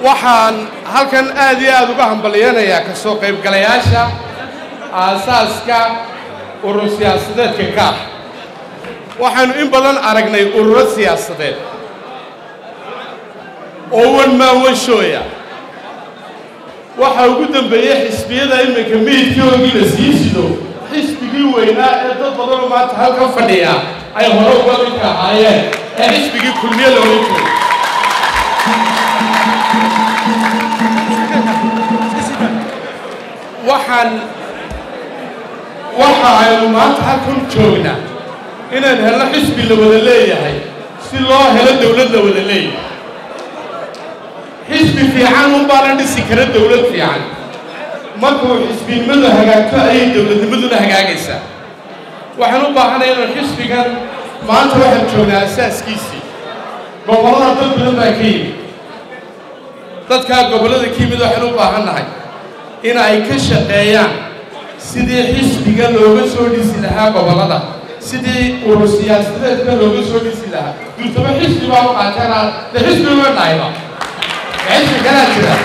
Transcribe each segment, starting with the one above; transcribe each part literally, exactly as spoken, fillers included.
waxaan halkan aad iyo aad uga hambalyeynaya ka soo qayb galayaasha aasaaska urur siyaasadeedka ka waxaanu in badan aragnay urur siyaasadeed oo wan ma washooya waxa ugu dambeeyay xisbiyada iminka miidkoodii la siido xisbigii weynaa ee dad badan oo maanta halkan fadhiya ay hore uga dhigayeen ee xisbigii kulmiye loo yaqaan waxaan waxa aynu maanta halkan joognaa inaan helno xisbi la wada leeyahay si loo helo dawlad la wada leeyahay xisbi fiican un baa la dhisi kara dawlad fiican markuu xisbinimadu hagaagto ayay dawladnimaduna hagaagaysaa waxaan u baahanahay inaan xisbigan maanta waxaan joognaa asaaskiisii gobollada dad badan baa ka yimid dadkaa gobollada ka yimid waxaan u baahannahay in ay ka shaqeeyaan sidii xisbiga looga soo dhisi lahaa gobollada sidii urur siyaasadeedka looga soo dhisi lahaa duutaba xisbi baa u qaatana de xisbi uma dhahayba xisbi kalaa jira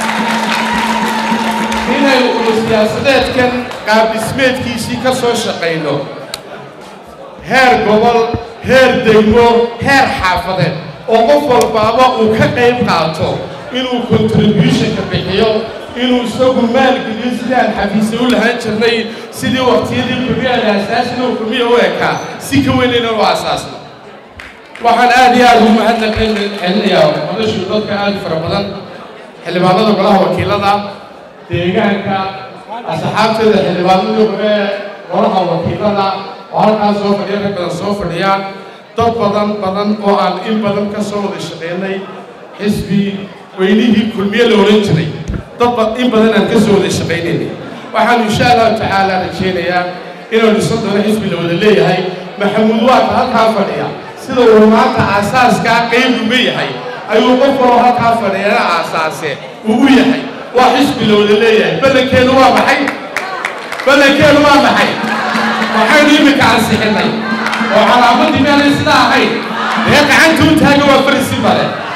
inaynu urur siyaasadeedkan qaab dhismeedkiisii ka soo shaqayno heer gobol heer degmo heer xaafadeed oo qof walbaaba uu ka qayb qaato inuu contributionka bixiyo inuu isagu maalgeliyo sidii aan xafiisay u lahaan jirnay sidii waqtiyadii kulmiyada asaasina uu kulmiya u ekaa si ka weynayna u asaasno waxaan aad iyo aad ugu mahadcelinayaa madashu dadka aad fara badan xildhibaanada golaha wakiilada deegaanka asxaabteeda xildhibaanada hore golaha wakiilada oo halkaas soo fadhiya rag badan soo fadhiyaan dad badan badan oo aan in badan ka soo wada shaqeynay xisbi weynihii kulmiye la oran jiray dad in badan aan ka soo wada shaqeynay waxaan insha Allah taala rajeynayaa inuu dhisan doono xisbi la wada leeyahay maxamuud waa halkaa fadhiya sida uu maanta asaaska qayb uga yahay ayuu qof walba halkaa fadhiya asaase uu yahay waa xisbi la wada leeyahay balankeedu waa maxay balankeedu waa maxay waxaan imika ansixinay oo calaamadii meel sida ahayd ee gacanta u taagan waa farisi bare